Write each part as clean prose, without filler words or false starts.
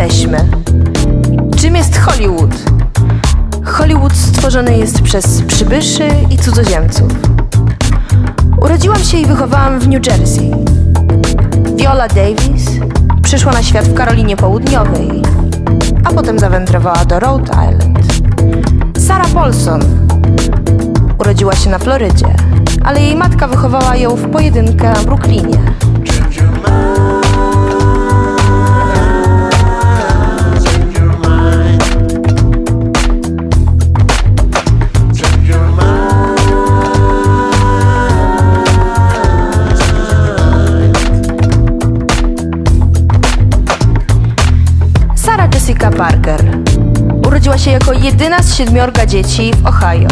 jesteśmy? Czym jest Hollywood? Hollywood stworzony jest przez przybyszy i cudzoziemców. Urodziłam się i wychowałam w New Jersey. Viola Davis przyszła na świat w Karolinie Południowej, a potem zawędrowała do Rhode Island. Sarah Paulson urodziła się na Florydzie, ale jej matka wychowała ją w pojedynkę na Brooklynie. Sarah Jessica Parker urodziła się jako jedyna z 7 dzieci w Ohio.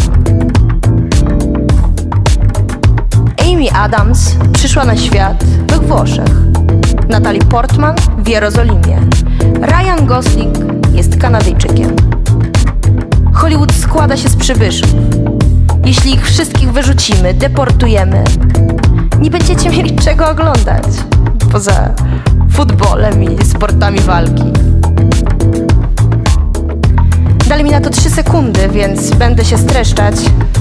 Amy Adams przyszła na świat we Włoszech. Natalie Portman w Jerozolimie. Ryan Gosling jest Kanadyjczykiem. Hollywood składa się z przybyszów. Jeśli ich wszystkich wyrzucimy, deportujemy, nie będziecie mieli czego oglądać poza futbolem i sportami walki. Dali mi na to 3 sekundy, więc będę się streszczać.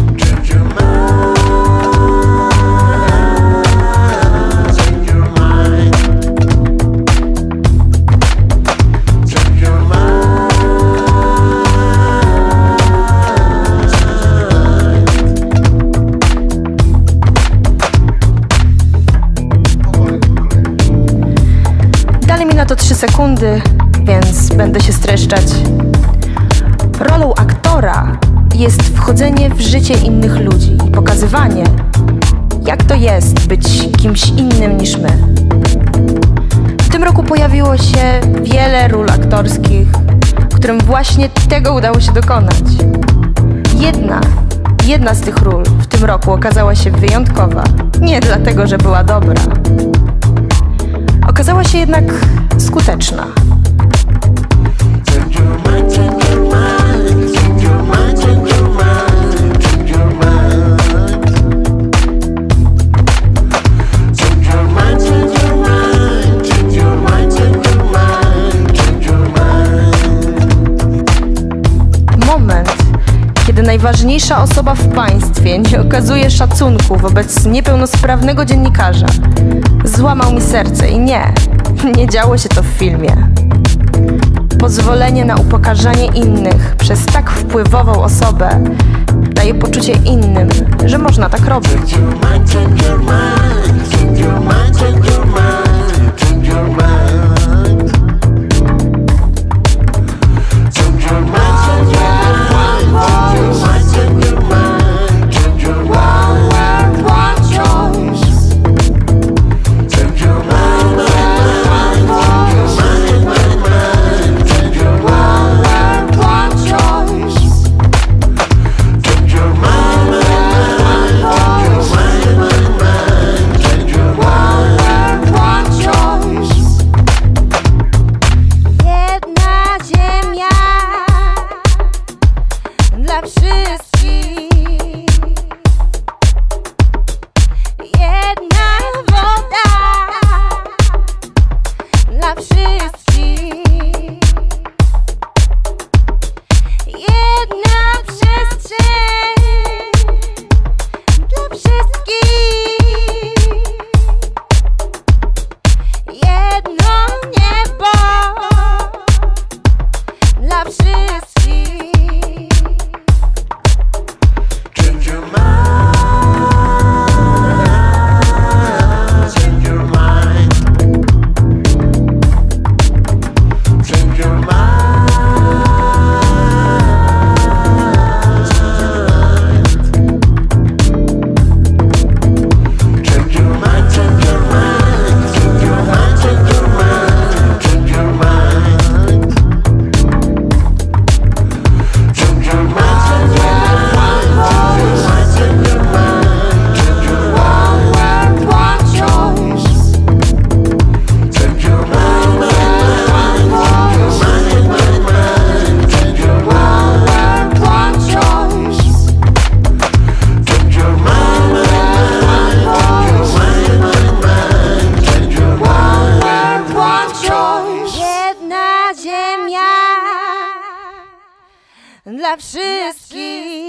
Dali mi na to 3 sekundy, więc będę się streszczać. Rolą aktora jest wchodzenie w życie innych ludzi i pokazywanie, jak to jest być kimś innym niż my. W tym roku pojawiło się wiele ról aktorskich, którym właśnie tego udało się dokonać. Jedna z tych ról w tym roku okazała się wyjątkowa. Nie dlatego, że była dobra. Okazała się jednak skuteczna. Moment, kiedy najważniejsza osoba w państwie nie okazuje szacunku wobec niepełnosprawnego dziennikarza, złamał mi serce i nie działo się to w filmie. Pozwolenie na upokarzanie innych przez tak wpływową osobę daje poczucie innym, że można tak robić. dla wszystkich.